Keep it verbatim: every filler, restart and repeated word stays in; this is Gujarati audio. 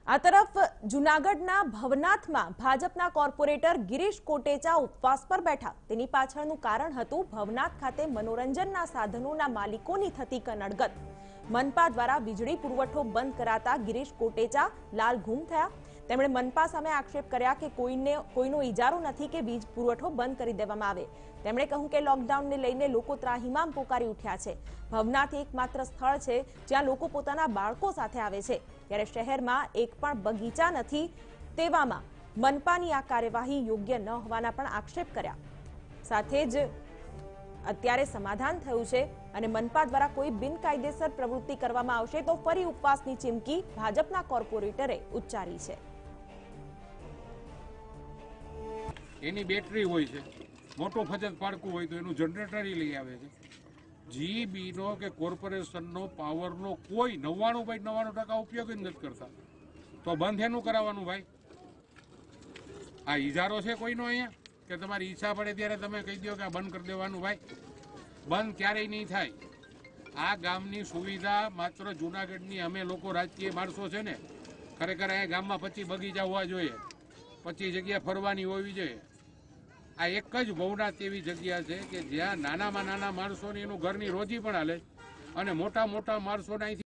આ તરફ જૂનાગઢના ભવનાથમાં ભાજપના કોર્પોરેટર ગિરીશ કોટેચા ઉપવાસ પર બેઠા। તેની પાછળનું કારણ હતું ભવનાથ ખાતે મનોરંજનના સાધનોના માલિકોની થતી કનડગત। મનપા દ્વારા વીજળી પુરવઠો બંધ કરાતા ગિરીશ કોટેચા લાલઘૂમ થયા। તેમણે મનપા સામે આક્ષેપ કર્યા કે કોઈને કોઈનો ઇજારો નથી કે વીજ પુરવઠો બંધ કરી દેવામાં આવે। તેમણે કહ્યું કે લોકડાઉનને લઈને લોકો ત્રાહિમામ પોકારી ઉઠ્યા છે। ભવનાથ એકમાત્ર સ્થળ છે જ્યાં લોકો પોતાના બાળકો સાથે આવે છે, ત્યારે શહેરમાં એક પણ બગીચા નથી। તેવામાં મનપાની આ કાર્યવાહી યોગ્ય ન હોવાના પણ આક્ષેપ કર્યા। સાથે જ અત્યારે સમાધાન થયું છે અને મનપા દ્વારા કોઈ બિનકાયદેસર પ્રવૃત્તિ કરવામાં આવશે તો ફરી ઉપવાસની ચીમકી ભાજપના કોર્પોરેટરે ઉચ્ચારી છે। એની બેટરી હોય છે, મોટો ફજત પાડકું હોય તો એનું જનરેટર લઈ આવે છે। જીબી નો કે કોર્પોરેશનનો પાવરનો કોઈ નવ્વાણું બાય નવ્વાણું ટકા ઉપયોગ જ નથી કરતા, તો બંધ એનું કરાવવાનું ભાઈ? આ ઇજારો છે કોઈનો અહીંયા કે તમારી ઈચ્છા પડે ત્યારે તમે કહી દો કે આ બંધ કરી દેવાનું? ભાઈ બંધ ક્યારેય નહીં થાય। આ ગામની સુવિધા માત્ર જૂનાગઢની અમે લોકો રાજકીય માણસો છે ને, ખરેખર અહીંયા ગામમાં પચીસ બગીચા હોવા જોઈએ, પચીસ જગ્યા ફરવાની હોવી જોઈએ। આ એક જ ભવનાથ એવી જગ્યા છે કે જ્યાં નાનામાં નાના માણસોની એનું ઘરની રોજી પણ હાલે અને મોટા મોટા માણસોને અહીંથી